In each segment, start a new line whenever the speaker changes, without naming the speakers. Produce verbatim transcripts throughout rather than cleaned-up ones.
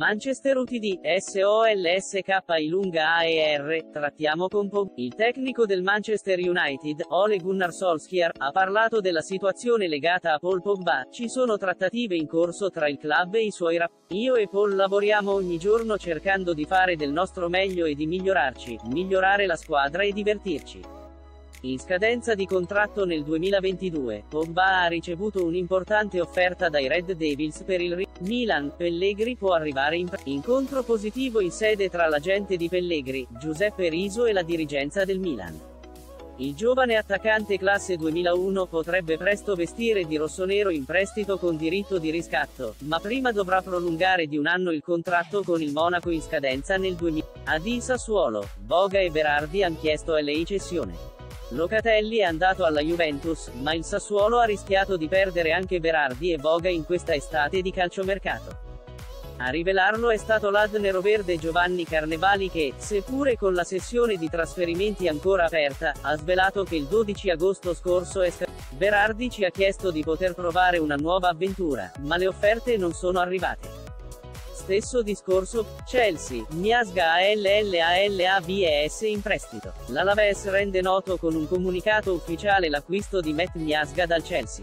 Manchester U T D, S O L S K I lunga A E R, trattiamo con Pogba. Il tecnico del Manchester United, Ole Gunnar Solskjaer, ha parlato della situazione legata a Paul Pogba. Ci sono trattative in corso tra il club e i suoi rapporti. Io e Paul lavoriamo ogni giorno cercando di fare del nostro meglio e di migliorarci, migliorare la squadra e divertirci. In scadenza di contratto nel duemilaventidue, Pogba ha ricevuto un'importante offerta dai Red Devils per il ri- Milan. Pellegrini può arrivare in pre- incontro positivo in sede tra l'agente di Pellegrini, Giuseppe Riso e la dirigenza del Milan. Il giovane attaccante classe duemilauno potrebbe presto vestire di rossonero in prestito con diritto di riscatto, ma prima dovrà prolungare di un anno il contratto con il Monaco in scadenza nel duemila. Ad il Sassuolo, Boga e Berardi hanno chiesto a lei cessione. Locatelli è andato alla Juventus, ma il Sassuolo ha rischiato di perdere anche Berardi e Boga in questa estate di calciomercato. A rivelarlo è stato l'A D neroverde Giovanni Carnevali che, seppure con la sessione di trasferimenti ancora aperta, ha svelato che il dodici agosto scorso è scaduto. Berardi ci ha chiesto di poter provare una nuova avventura, ma le offerte non sono arrivate. Stesso discorso, Chelsea, Miazga a L L A L A V E S in prestito. L'Alaves rende noto con un comunicato ufficiale l'acquisto di Matt Miazga dal Chelsea.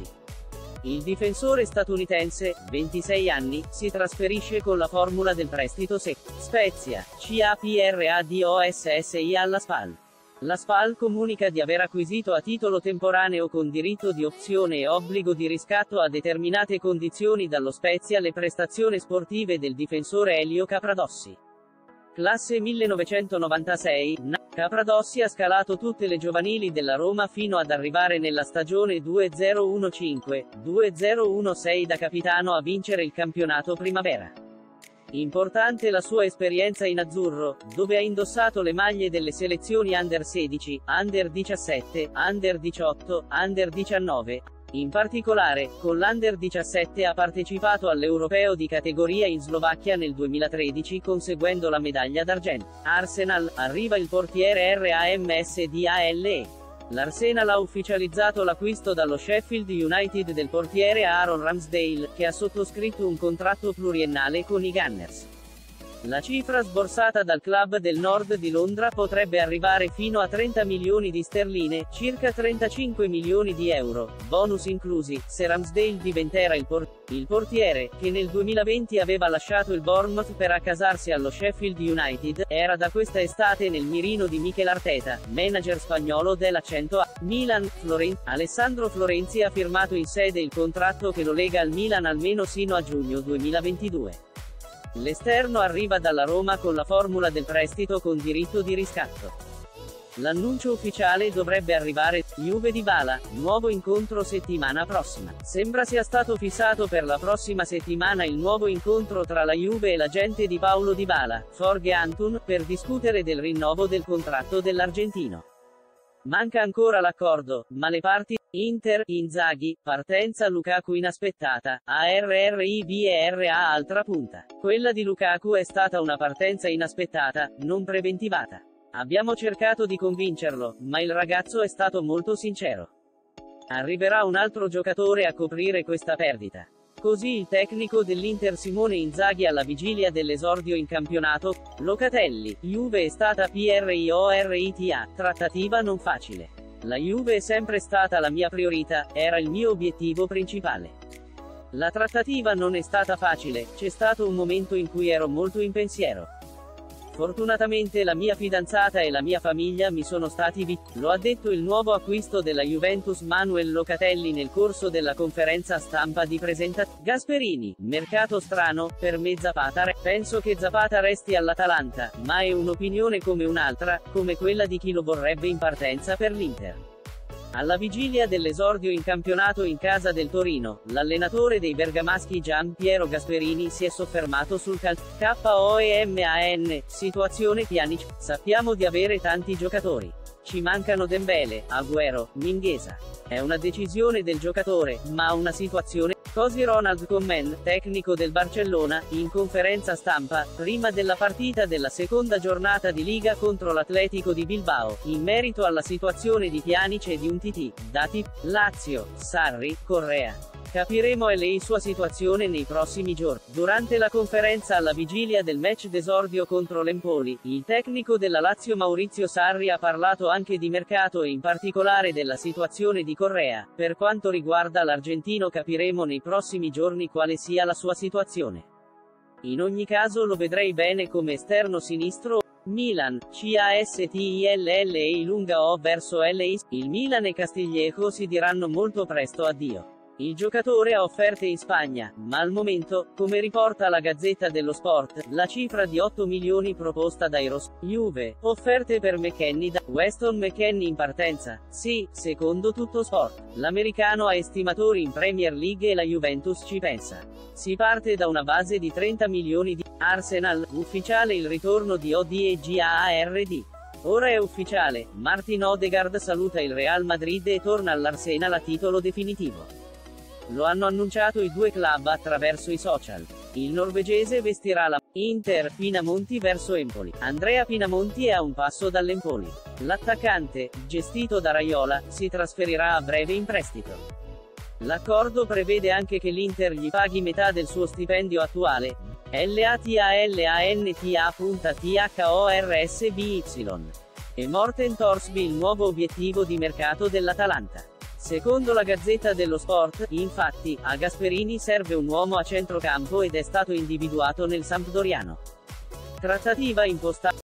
Il difensore statunitense, ventisei anni, si trasferisce con la formula del prestito secco. Spezia, C A P R A D O S S I alla Spal. La Spal comunica di aver acquisito a titolo temporaneo con diritto di opzione e obbligo di riscatto a determinate condizioni dallo Spezia le prestazioni sportive del difensore Elio Capradossi. Classe millenovecentonovantasei, Capradossi ha scalato tutte le giovanili della Roma fino ad arrivare nella stagione duemilaquindici duemilasei da capitano a vincere il campionato primavera. Importante la sua esperienza in azzurro, dove ha indossato le maglie delle selezioni Under sedici, Under diciassette, Under diciotto, Under diciannove. In particolare, con l'Under diciassette ha partecipato all'Europeo di categoria in Slovacchia nel duemilatredici conseguendo la medaglia d'argento. Arsenal, arriva il portiere Ramsdale. L'Arsenal ha ufficializzato l'acquisto dallo Sheffield United del portiere Aaron Ramsdale, che ha sottoscritto un contratto pluriennale con i Gunners. La cifra sborsata dal club del nord di Londra potrebbe arrivare fino a trenta milioni di sterline, circa trentacinque milioni di euro, bonus inclusi, se Ramsdale diventerà il, por- il portiere, che nel duemilaventi aveva lasciato il Bournemouth per accasarsi allo Sheffield United, era da questa estate nel mirino di Mikel Arteta, manager spagnolo della cento A. Milan, Floren- Alessandro Florenzi ha firmato in sede il contratto che lo lega al Milan almeno sino a giugno duemilaventidue. L'esterno arriva dalla Roma con la formula del prestito con diritto di riscatto. L'annuncio ufficiale dovrebbe arrivare. Juve Dybala, nuovo incontro settimana prossima. Sembra sia stato fissato per la prossima settimana il nuovo incontro tra la Juve e l'agente di Paulo Dybala, Jorge Antun, per discutere del rinnovo del contratto dell'argentino. Manca ancora l'accordo, ma le parti, Inter, Inzaghi, partenza Lukaku inaspettata, A R R I V E R A altra punta. Quella di Lukaku è stata una partenza inaspettata, non preventivata. Abbiamo cercato di convincerlo, ma il ragazzo è stato molto sincero. Arriverà un altro giocatore a coprire questa perdita. Così il tecnico dell'Inter Simone Inzaghi alla vigilia dell'esordio in campionato. Locatelli, Juve è stata priorità, trattativa non facile. La Juve è sempre stata la mia priorità, era il mio obiettivo principale. La trattativa non è stata facile, c'è stato un momento in cui ero molto in pensiero. Fortunatamente la mia fidanzata e la mia famiglia mi sono stati vicini. Lo ha detto il nuovo acquisto della Juventus Manuel Locatelli nel corso della conferenza stampa di presentazione. Gasperini, mercato strano, per me Zapata re- penso che Zapata resti all'Atalanta, ma è un'opinione come un'altra, come quella di chi lo vorrebbe in partenza per l'Inter. Alla vigilia dell'esordio in campionato in casa del Torino, l'allenatore dei bergamaschi Gian Piero Gasperini si è soffermato sul calcio. KOEMAN, situazione Pjanic, sappiamo di avere tanti giocatori. Ci mancano Dembele, Agüero, Mingueza. È una decisione del giocatore, ma una situazione. Così Ronald Koeman, tecnico del Barcellona, in conferenza stampa, prima della partita della seconda giornata di Liga contro l'Atletico di Bilbao, in merito alla situazione di Pjanic e di Umtiti, dati, Lazio, Sarri, Correa. Capiremo la sua situazione nei prossimi giorni. Durante la conferenza alla vigilia del match d'esordio contro l'Empoli, il tecnico della Lazio Maurizio Sarri ha parlato anche di mercato e in particolare della situazione di Correa. Per quanto riguarda l'argentino capiremo nei prossimi giorni quale sia la sua situazione. In ogni caso lo vedrei bene come esterno sinistro. Milan, CASTILL lunga O verso L I S, il Milan e Castillejo si diranno molto presto addio. Il giocatore ha offerte in Spagna, ma al momento, come riporta la Gazzetta dello Sport, la cifra di otto milioni proposta dai Ros. Juve, offerte per McKennie da Weston McKennie in partenza, sì, secondo Tutto Sport. L'americano ha estimatori in Premier League e la Juventus ci pensa. Si parte da una base di trenta milioni di Arsenal, ufficiale il ritorno di Odegaard. Ora è ufficiale, Martin Odegaard saluta il Real Madrid e torna all'Arsenal a titolo definitivo. Lo hanno annunciato i due club attraverso i social. Il norvegese vestirà la Inter Pinamonti verso Empoli. Andrea Pinamonti è a un passo dall'Empoli. L'attaccante, gestito da Raiola, si trasferirà a breve in prestito. L'accordo prevede anche che l'Inter gli paghi metà del suo stipendio attuale. LATALANTATHORSBY. E Morten Torsby il nuovo obiettivo di mercato dell'Atalanta. Secondo la Gazzetta dello Sport, infatti, a Gasperini serve un uomo a centrocampo ed è stato individuato nel Sampdoriano. Trattativa impostata